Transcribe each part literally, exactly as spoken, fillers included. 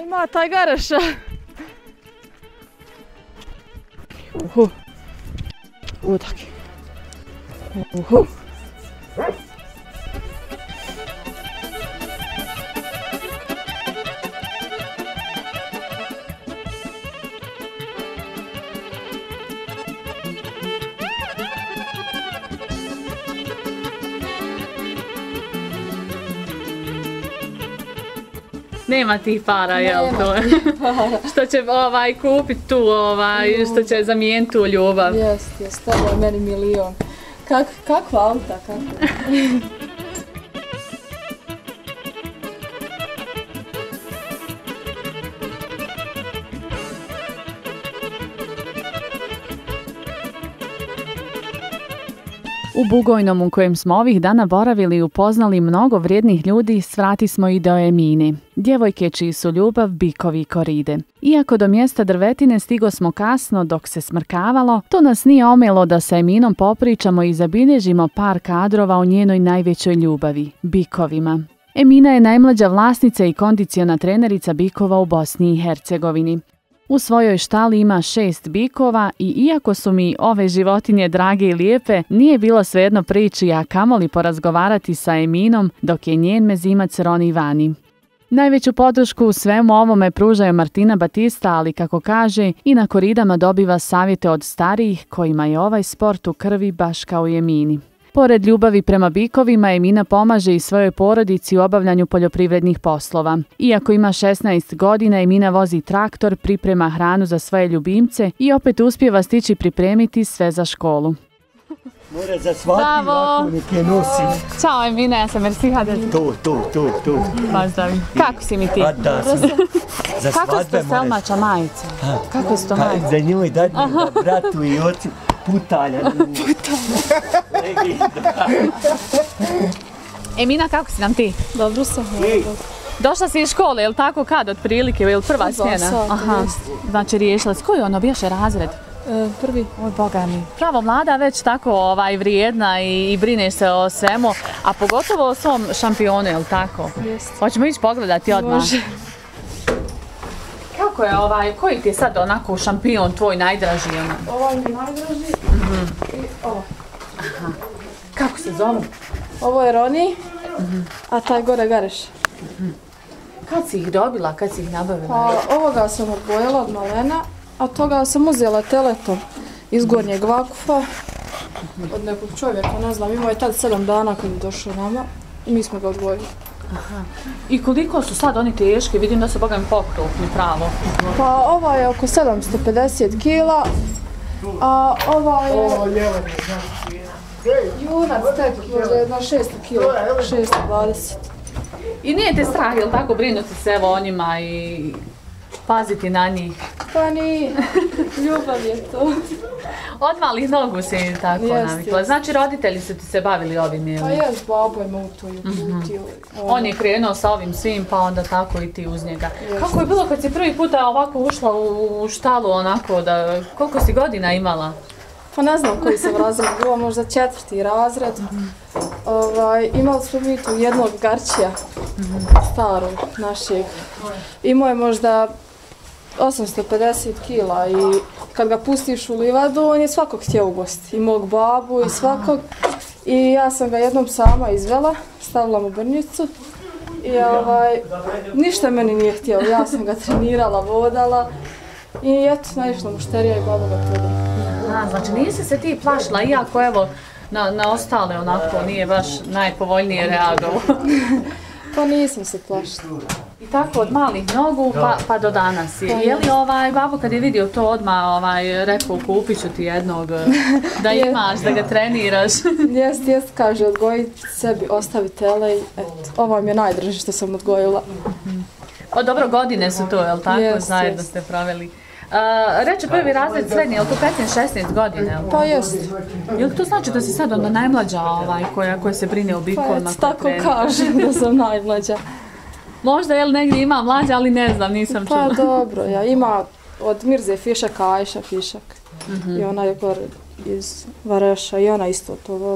Ima taj Gareša. Uhu. Uhu, taki. Uhu. Nema tih para, jel to? Što će ovaj, kupiti tu, ovaj, što će zamijeniti tu ljubav. Jest, jest, to je meni milion. Kak, kakva auta, kakva? U Bugojnom u kojem smo ovih dana boravili i upoznali mnogo vrijednih ljudi, svrati smo i do Emine, djevojke čiji su ljubav bikovi i koride. Iako do mjesta drvetine stigo smo kasno dok se smrkavalo, to nas nije omelo da sa Eminom popričamo i zabilježimo par kadrova o njenoj najvećoj ljubavi, bikovima. Emina je najmlađa vlasnica i kondiciona trenerica bikova u Bosni i Hercegovini. U svojoj štali ima šest bikova i iako su mi ove životinje drage i lijepe, nije bilo svejedno priči, a kamoli porazgovarati sa Eminom dok je njen mezimac Roni vani. Najveću podršku u svemu ovome pružaju Martina Batista, ali kako kaže, i na koridama dobiva savjete od starijih kojima je ovaj sport u krvi baš kao i Emini. Pored ljubavi prema bikovima, Emina pomaže i svojoj porodici u obavljanju poljoprivrednih poslova. Iako ima šesnaest godina, Emina vozi traktor, priprema hranu za svoje ljubimce i opet uspijeva stići pripremiti sve za školu. Mora za svadbi ovako nek je nosim. Ćao Emina, ja sam Mersiha. Tu, tu, tu, tu. Pozdravim. Kako si mi ti? A da sam. Za kako ste Selmača majice? Kako su to majice? Za njoj dati da bratu i oci putalja. Emina, kako si nam ti? Dobro sam. Došla si iz škole, je li tako kad otprilike, je li prva smjena? Aha, znači riješila si. Koji je ono bješe razred? E, prvi. Oj, Boga mi. Pravo mlada, već tako ovaj, vrijedna i, i brineš se o svemu, a pogotovo o svom šampionu, je li tako? Jeste. Hoćemo ići pogledati odmah. Može. Kako je ovaj, koji ti je sad onako šampion tvoj najdraži? Ovaj mi najdraži Mm-hmm. i ovo. Aha. Kako se zove? Ovo je Roni, Mm-hmm. a taj gore Gareš. Mm-hmm. Kad si ih dobila, kad si ih nabavila? Pa ovoga sam odbojila od malena, a toga sam uzela teletom iz Gornjeg Vakufa od nekog čovjeka, ne znam, imao je tad sedam dana kad je došao nama i mi smo ga odgojili. Aha. I koliko su sad oni teški? Vidim da su Boga mi pokrupni pravo. Pa ova je oko sedamsto pedeset kila, a ova je junac tek možda jedna šesto kila, šesto dvadeset. I nije te strah, jel tako, brinuti se evo o njima i paziti na njih? Pa nije, ljubav je to. Od malih nogu si tako Jest, navikla. jest. Znači roditelji su ti se bavili ovim, jel? Pa jes, babo je me u to uputio. On je krenuo sa ovim svim, pa onda tako i ti uz njega. Jest. Kako je bilo kad si prvi puta ovako ušla u, u štalu onako, da, koliko si godina imala? Pa ne znam koji sam razred, bilo možda četvrti razred. Ovaj, imali smo mi tu jednog Garčija, starog našeg. Imao je možda osamsto pedeset kila i kad ga pustiš u livadu, on je svakog htio ugostiti. I mog babu i svakog. I ja sam ga jednom sama izvela, stavila mu brnjicu. I ovaj, ništa meni nije htjelo, ja sam ga trenirala, vodala. I eto, naišla mušterija i baba ga prodala. A, znači nisi se ti plašila, iako evo na, na ostale onako nije baš najpovoljnije reagovao. Pa nisam se plašila. I tako od malih nogu pa, pa do danas. Je li ovaj babo kad je vidio to odmah ovaj, rekao kupit ću ti jednog da imaš, da ga treniraš? Jest, jest, kaže odgojiti sebi, ostavi tele i eto, ovo vam je najdraže što sam odgojila. O, dobro, godine su to, jel tako? Jest, zajedno jest. ste proveli. Uh, reče prvi razred srednji, je li to petnaest šesnaest godina? Jel? Pa jest. Je li to znači da si sad onda najmlađa ovaj, koja, koja se brine o Pa bikovima? eto, tako kažem da sam najmlađa. Možda je li negdje ima mlađa, ali ne znam, nisam čula. Pa dobro, ja ima od Mirze Fišaka, Ajša Fišak. Mm-hmm. I ona je gore iz Vareša i ona isto to voli.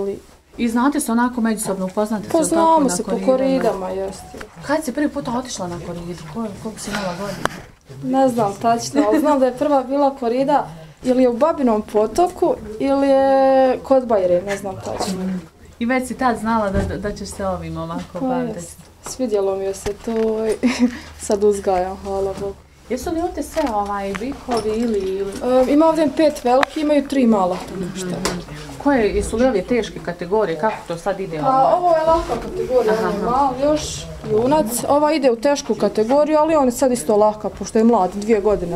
I znate se onako međusobno upoznate? Poznamo se po koridama, jeste. Kad si prvi puta otišla na koridu? Koliko si imala godina? Ne znam tačno, ali znam da je prva bila korida ili je u Babinom potoku ili je kod Bajre, ne znam tačno. I već si tad znala da, da ćeš se ovim ovako baviti? Svidjelo mi je se to i sad uzgajam, hvala Bogu. Jesu li ovdje sve ovaj bikovi ili... ili... E, ima ovdje pet veliki, imaju tri mala. Koje, jesu li ove teške kategorije, kako to sad ide? A, ovo je lahka kategorija, on je mal još, junac. Ova ide u tešku kategoriju, ali on je sad isto lahka, pošto je mlad, dvije godine.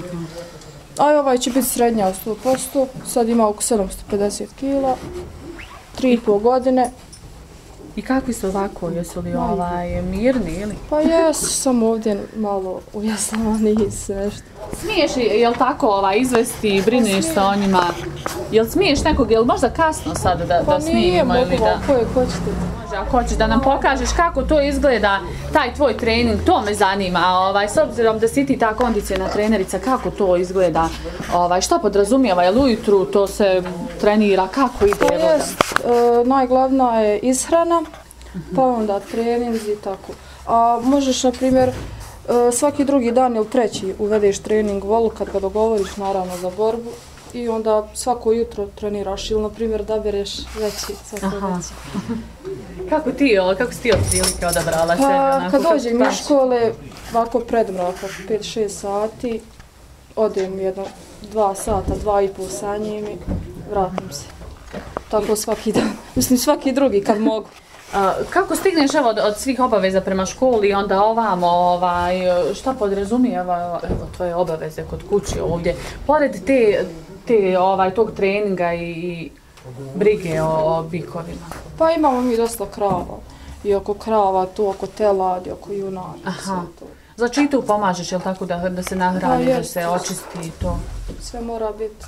A ovaj će biti srednja u sto posto, sad ima oko sedamsto pedeset kila, tri i pol godine. I kakvi su ovako, jesu li ovaj, mirni ili? Pa jesu, samo ovdje malo ujaslavani i nešto. Smiješ, jel tako ovaj, izvesti i brineš se o njima? Jel smiješ nekog, jel možda kasno sad da, pa da snimimo ili da... Pa nije, mogu, koje hoćete. Može, ako hoćeš da nam pokažeš kako to izgleda, taj tvoj trening, to me zanima. Ovaj, s obzirom da si ti ta kondicijna trenerica, kako to izgleda? Ovaj, šta podrazumijeva, jel ujutru to se trenira, kako ide? Pa jest, e, najglavna je ishrana, pa onda treninzi i tako. A možeš, na primjer, svaki drugi dan ili treći uvedeš trening volu kad ga dogovoriš naravno za borbu i onda svako jutro treniraš ili na primjer da bereš veći, svako veći. Kako ti, kako si ti od prilike odabrala pa, sebi? Onako, kad dođem iz škole, ovako predmraka, pet šest sati, odem jedno dva sata, dva i pol sa njim i vratim se. Tako svaki dan, mislim svaki drugi kad mogu. A, kako stigneš evo, od, od svih obaveza prema školi i onda ovamo, ovaj, šta podrazumijeva evo, tvoje obaveze kod kuće ovdje? Pored te, te, ovaj, tog treninga i, i brige o, o bikovima. Pa imamo mi dosta krava. I oko krava, tu oko teladi, oko junaka. Aha. Znači i tu pomažeš, jel tako, da, da se nahrani, da se očisti i to? Sve mora biti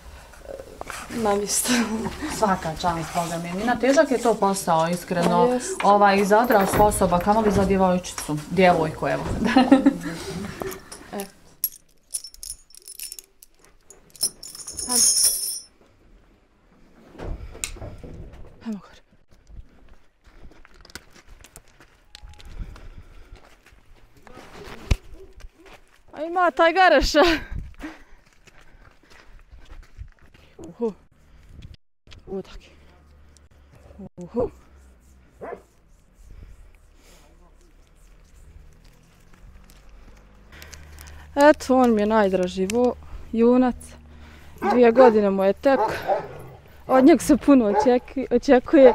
na mjestu. Svaka čast, Boga mi. Nina, težak je to posao, iskreno. Ovaj, i za odraslu osoba, kamo li za djevojčicu? Djevojku, evo. e. Ajmo gore. A ima taj gareša. Uhu. Uhu, taki. Uhu. Eto, on mi je najdraži vo, junac. Dvije godine mu je tek. Od njeg se puno očeki, očekuje.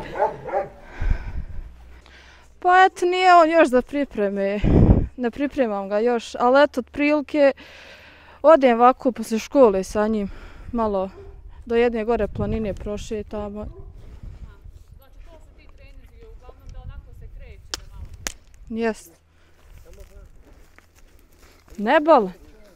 Pa eto, nije on još za pripreme. Ne pripremam ga još, ali eto, otprilike odem ovako posle škole sa njim. Malo do jedne gore planine prošetamo. Znači to su ti treninzi, uglavnom da onako se kreće da malo? Jest. Ne boli.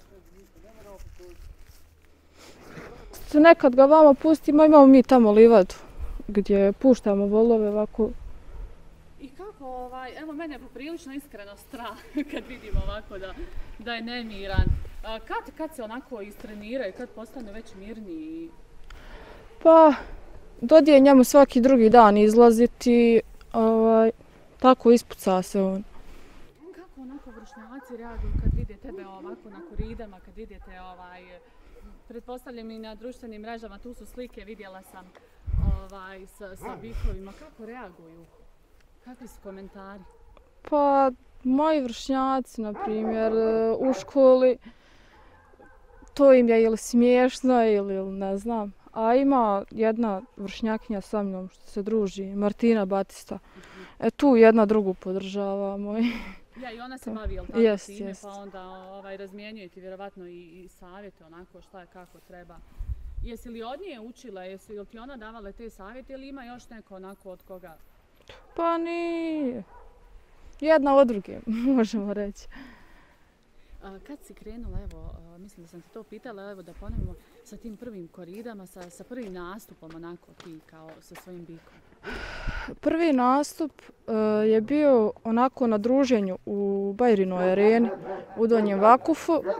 Nekad ga vamo pustimo, imamo mi tamo livadu gdje puštamo volove ovako. I kako, ovaj, evo mene je poprilično iskreno strah kad vidim ovako da, da je nemiran. A, kad, kad se onako istrenira i kad postane već mirniji? Pa, dodije njemu svaki drugi dan izlaziti, ovaj, tako ispuca se on. Kako onako vršnjaci reaguju kad vide tebe ovako na koridama, kad vidite ovaj, pretpostavljam i na društvenim mrežama, tu su slike, vidjela sam ovaj, sa, sa bikovima, kako reaguju? Kakvi su komentari? Pa, moji vršnjaci, na primjer, u školi, to im je ili smiješno ili ne znam. A ima jedna vršnjakinja sa mnom što se druži, Martina Batista. E tu jedna drugu podržava moj. Ja, i ona se bavi, jel tako, jest, time, jest. pa onda ovaj, razmjenjujete vjerovatno i, i savjete onako šta je kako treba. Jesi li od nje učila, jesi li ti ona davala te savjete ili ima još neko onako od koga? Pa nije. Jedna od druge, možemo reći. A, kad si krenula, evo, a, mislim da sam ti to pitala, evo da ponovimo, sa tim prvim koridama, sa, sa prvim nastupom onako ti kao sa svojim bikom? Prvi nastup uh, je bio onako na druženju u Bajrinoj areni u Donjem Vakufu. Uh,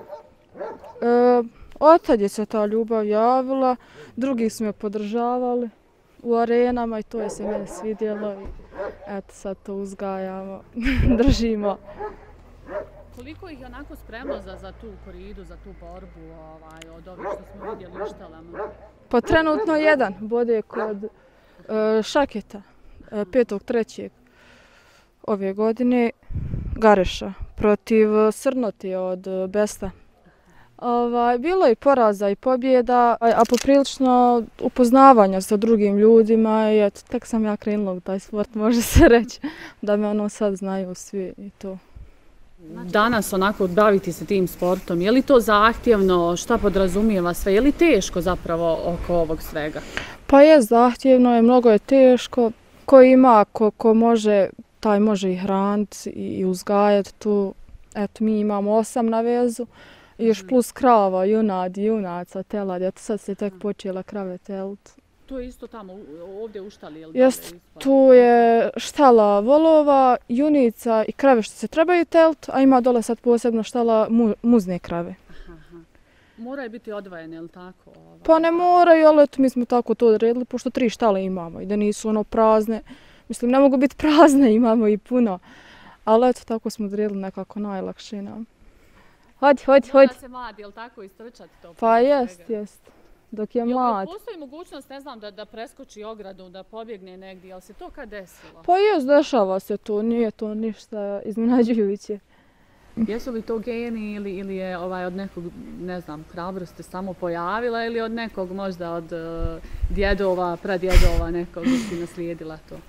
od tad je se ta ljubav javila, drugi su me podržavali u arenama i to je se meni svidjelo i eto sad to uzgajamo, držimo. Koliko ih je onako spremno za, za tu koridu, za tu borbu ovaj, od ovih što smo vidjeli u štalama? Pa trenutno jedan bude kod uh, Šaketa, uh, petog trećeg ove godine, Gareša, protiv uh, Srnoti od uh, Besta. Ovaj, bilo je poraza i pobjeda, a, a poprilično upoznavanja sa drugim ljudima i eto, tek sam ja krenula u taj sport, može se reći, da me ono sad znaju svi i to. Danas onako baviti se tim sportom, je li to zahtjevno, šta podrazumijeva sve, je li teško zapravo oko ovog svega? Pa je zahtjevno, je, mnogo je teško, ko ima, ko, ko može, taj može i hraniti i, i uzgajati tu, eto mi imamo osam na vezu. I još plus krava, junadi, junaca, telad, eto sad se tek počela krave telit. To je isto tamo, ovdje u štali, je li? Jest, tu je štala volova, junica i krave što se trebaju telit, a ima dole sad posebno štala mu, muzne krave. Aha. Moraju biti odvojene, je li tako? Ovaj? Pa ne moraju, ali eto mi smo tako to odredili, pošto tri štale imamo i da nisu ono prazne. Mislim, ne mogu biti prazne, imamo i puno, ali eto tako smo odredili nekako najlakše nam. Hodi, hodi, hodi. Mora se mladi, je li tako, istrčati to? Pa jest, jest. Dok je mlad. Postoji mogućnost, ne znam, da, da preskoči ogradu, da pobjegne negdje, jel se to kad desilo? Pa jest, dešava se to, nije to ništa iznenađujuće. Jesu li to geni ili, ili je ovaj, od nekog, ne znam, hrabrosti samo pojavila ili od nekog možda od uh, djedova, pradjedova nekog si naslijedila to?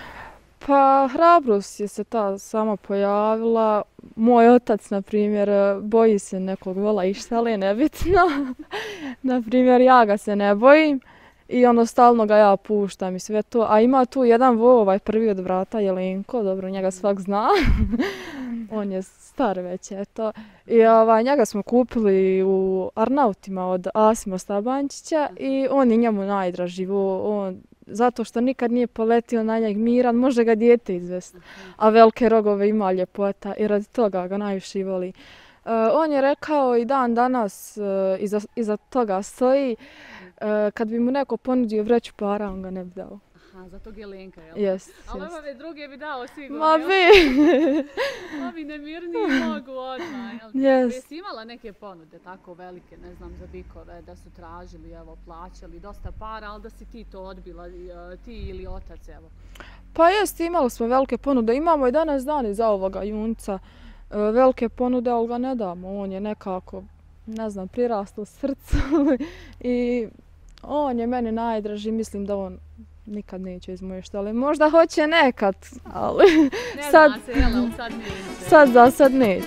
Pa hrabrost je se ta sama pojavila. Moj otac, na primjer, boji se nekog vola i štale, nebitno. Na primjer, ja ga se ne bojim i ono stalno ga ja puštam i sve to. A ima tu jedan vo, ovaj prvi od brata, Jelenko, dobro, njega svak zna. On je star već, eto. I ovaj, njega smo kupili u Arnautima od Asima Stabančića i on je njemu najdraži vo. On, zato što nikad nije poletio na njeg miran, može ga dijete izvesti. A velike rogove ima ljepota i radi toga ga najviše voli. Uh, on je rekao i dan danas uh, iza, iza toga stoji, uh, kad bi mu neko ponudio vreću para, on ga ne bi dao. Aha, za tog Jelenka, jel? Jest, ali jest. ove druge bi dao sigurno, Ma jel? bi! Ovi nemirniji mogu odmah, jel? Jest. Jesi imala neke ponude tako velike, ne znam, za bikove, da su tražili, evo, plaćali dosta para, ali da si ti to odbila, ti ili otac, evo? Pa jest, imali smo velike ponude. Imamo i danas dani za ovoga junca velike ponude, ali ga ne damo. On je nekako, ne znam, prirastao srcu i on je meni najdraži. Mislim da on nikad neće iz moje štale. Možda hoće nekad, ali ne sad, zna se, jel, ali sad neće. Sad za sad neće.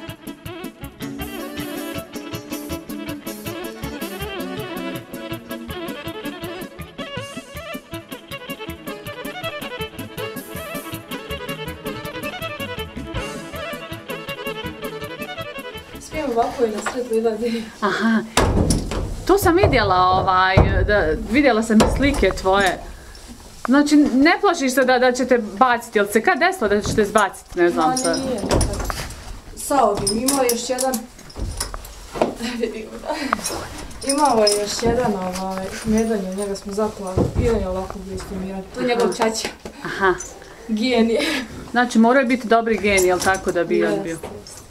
Smijem ovako i na sred gledati. Aha, to sam vidjela, ovaj, da, vidjela sam i slike tvoje. Znači, ne plašiš se da, da ćete baciti, jel se kad desilo da ćete zbaciti, ne znam se? Ma nije nekad. Sao bi imao još jedan... Imao je još jedan ovaj, medanje, njega smo zaklali i on je ovako bio istimiran. To je njegov čača. Aha. Genije. Znači, moraju biti dobri geni, jel tako da bi on bio?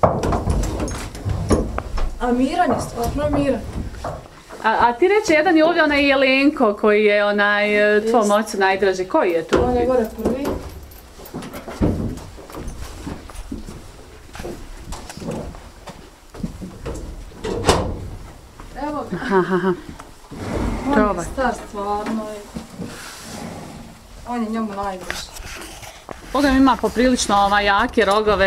A Miran je stvarno Miran. A, a ti reče, jedan je ovdje onaj Jelenko koji je onaj tvom ocu najdraži. Koji je tu? On je gore prvi. Evo ga. Aha, aha. On je star stvarno. On je njemu najdraži. Boga mi ima poprilično ovaj, jake rogove.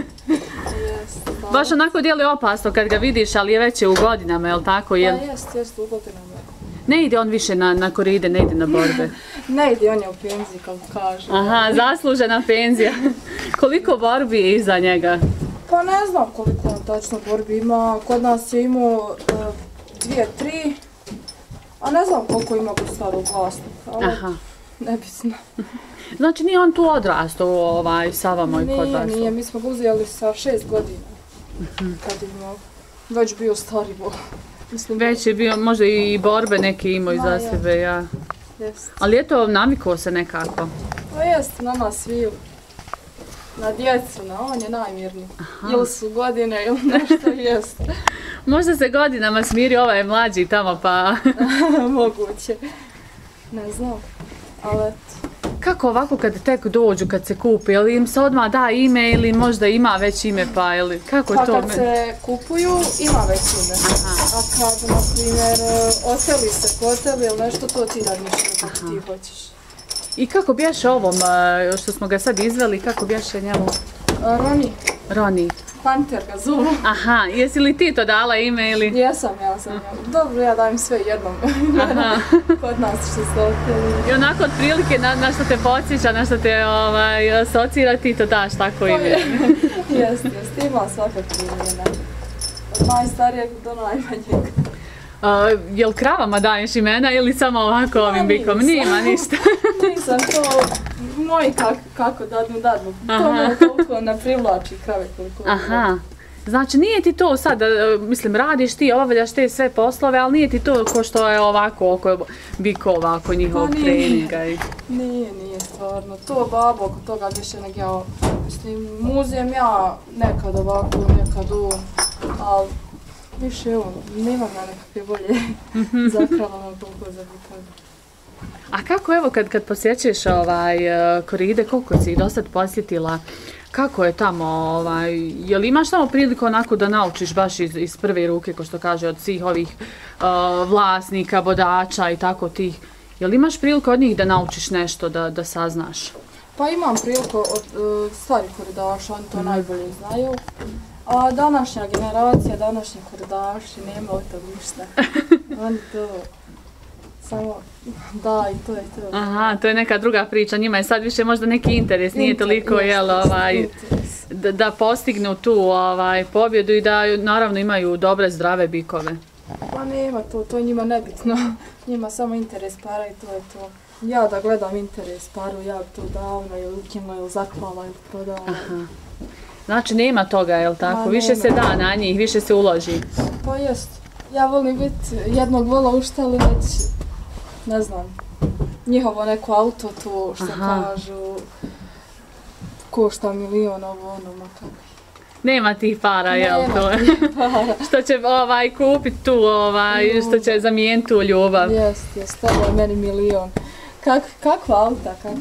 Baš onako dijeli opasno kad ga vidiš, ali je već u godinama, je li tako? Je... Pa jest, jest u godinama. Ne ide on više na, na koride, ne ide na borbe? Ne ide, on je u penziji, kako kažu. Aha, zaslužena penzija. Koliko borbi je iza njega? Pa ne znam koliko on tačno borbi ima. Kod nas je imao uh, dvije, tri, a ne znam koliko ima kod starog vlasnika, ali Aha. nebitno. Znači nije on tu odrastao ovaj, sa vama i kod vas? Nije, nije, mi smo ga uzeli sa šest godina. Kad je imao, već bio stari bo. Mislim, već je bio, možda i borbe neke imao iza sebe, ja. jest. Ali eto, navikao se nekako. Pa jest, na nas sviju. Na djecu, na on je najmirniji. Ili su godine, ili nešto jest. Možda se godinama smiri, ovaj je mlađi tamo pa... Moguće. Ne znam, ali eto. Kako ovako kad tek dođu, kad se kupi, ili im se odmah da ime ili možda ima već ime pa ili kako je Pa to? kad se kupuju, ima već ime. A kad, na primjer, oseli se, poteli ili nešto, to ti razmišljaš kako ti hoćeš. I kako bješe ovom, a, što smo ga sad izveli, kako bješe njemu? Roni, Roni. panter ga zovu. Aha, jesi li ti to dala ime ili? Jesam, ja sam. Ja. Dobro, ja dajem sve jednom. Aha. Kod nas što se oteli. I onako otprilike na, na što te podsjeća, na što te ovaj, asocira, ti to daš tako ime. Jest, jest, ima svakako imena. Od najstarijeg do najmanjeg. Uh, jel kravama daješ imena ili samo ovako ovim Ma, bikom? nisam. Nima ništa. Nisam to, moji kak, kako dadnu, dadnu. To me toliko ne privlači krave koliko. Aha. Znači nije ti to sad, mislim, radiš ti, obavljaš te sve poslove, ali nije ti to ko što je ovako oko bikova, oko njihovog Pa nije. treninga. I... Nije, nije stvarno. To babo oko toga više nek ja, mislim, muzijem ja nekad ovako, nekad u, ali više evo, nemam ja nekakve volje za kravama toliko za bikove. A kako evo kad, kad posjećuješ ovaj, koride, koliko si ih do sad posjetila? Kako je tamo, ovaj, je li imaš tamo priliku onako da naučiš baš iz, iz prve ruke, ko što kaže, od svih ovih uh, vlasnika, bodača i tako tih? Je li imaš priliku od njih da naučiš nešto, da, da saznaš? Pa imam priliku od uh, starih koridaša, oni to najbolje znaju. A današnja generacija, današnji koridaši nema od toga ništa. Oni to samo da i to je to. Aha, to je neka druga priča, njima je sad više možda neki interes, nije Inter, toliko jest, jel, ovaj, interes. da, da postignu tu ovaj, pobjedu i da naravno imaju dobre, zdrave bikove. Pa nema to, to je njima nebitno. Njima samo interes para i to je to. Ja da gledam interes paru, ja bi to davno ili ukinula ili zaklala ili prodala. Aha. Znači nema toga, jel tako? Ma, Više nema. se da na njih, više se uloži. Pa jest. Ja volim biti jednog vola u štali već, ne znam, njihovo neko auto to što Aha. kažu, košta milion ovo ono, ma kako. Nema tih para, jel Nema to? tih para. Što će ovaj, kupiti tu, ovaj, što će zamijeniti tu ljubav. Jest, jest, ovo je meni milion. Kak, kakva auta, kako?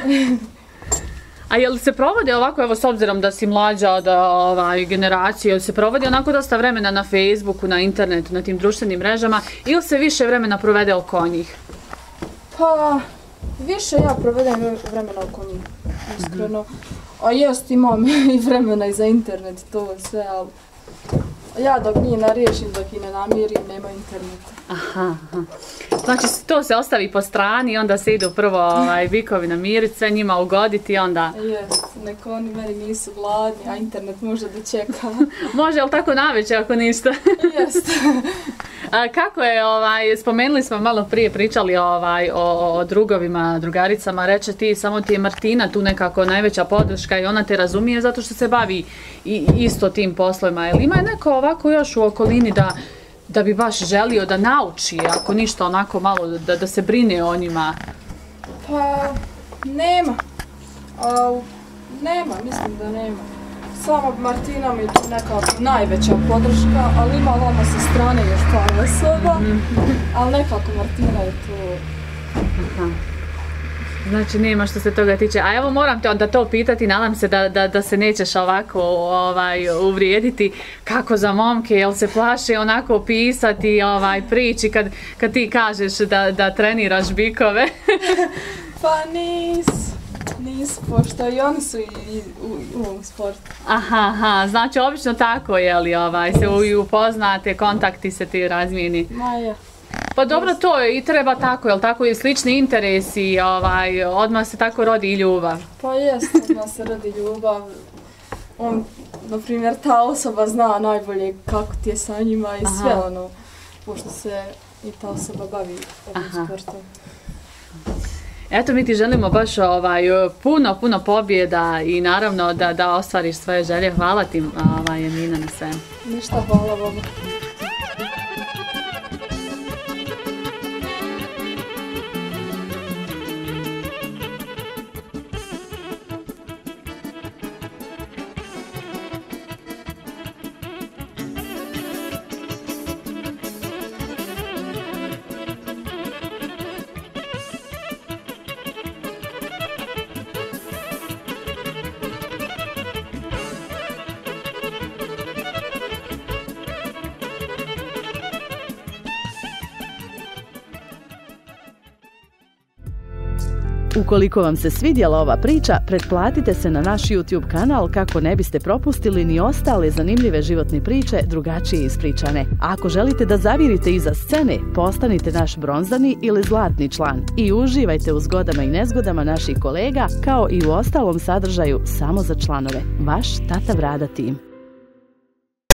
A jel se provodi ovako, evo s obzirom da si mlađa od ovaj, generacije, jel se provodi onako dosta vremena na Facebooku, na internetu, na tim društvenim mrežama ili se više vremena provede oko njih? Pa, više ja provedem vremena oko njih, iskreno. A jest, imam i vremena i za internet, to sve, ali ja dok njih ne riješim, dok ih ne namirim, nema interneta. Aha, aha. Znači to se ostavi po strani i onda se idu prvo ovaj, bikovi namiriti, sve njima ugoditi i onda... Jest, neko oni meni nisu gladni, a internet može da čeka. Može, ali tako navečer ako ništa? Jest. A kako je, ovaj, spomenuli smo malo prije, pričali ovaj, o, o drugovima, drugaricama, reče ti, samo ti je Martina tu nekako najveća podrška i ona te razumije zato što se bavi i, isto tim poslovima. Jel ima neko ovako još u okolini da, da bi baš želio da nauči, ako ništa onako malo, da, da se brine o njima? Pa, nema. A, nema, mislim da nema. Sama Martina mi je tu nekako najveća podrška, ali ima vama sa strane još par osoba, ali nekako Martina je tu. Aha. Znači nema što se toga tiče. A evo moram te onda to pitati, nadam se da, da, da se nećeš ovako ovaj, uvrijediti. Kako za momke, jel se plaše onako pisati ovaj, priči kad, kad ti kažeš da, da treniraš bikove? Pa nis, nis, pošto i oni su i, i u, u ovom sportu. Aha, aha, znači obično tako je li ovaj, se u- upoznate, kontakti se ti razmijeni. Ma je. Pa dobro, to je i treba tako, jel tako, i slični interesi, ovaj, odmah se tako rodi i ljubav. Pa jest, odmah se rodi ljubav. On, na primjer, ta osoba zna najbolje kako ti je sa njima i sve Aha. ono, pošto se i ta osoba bavi ovim Aha. sportom. Eto, mi ti želimo baš ovaj, puno, puno pobjeda i naravno da, da ostvariš svoje želje. Hvala ti, ovaj, Emina, na svemu. Ništa, hvala vama. Ukoliko vam se svidjela ova priča, pretplatite se na naš YouTube kanal kako ne biste propustili ni ostale zanimljive životne priče drugačije ispričane. A ako želite da zavirite iza scene, postanite naš bronzani ili zlatni član i uživajte u zgodama i nezgodama naših kolega kao i u ostalom sadržaju samo za članove. Vaš Tata Brada tim.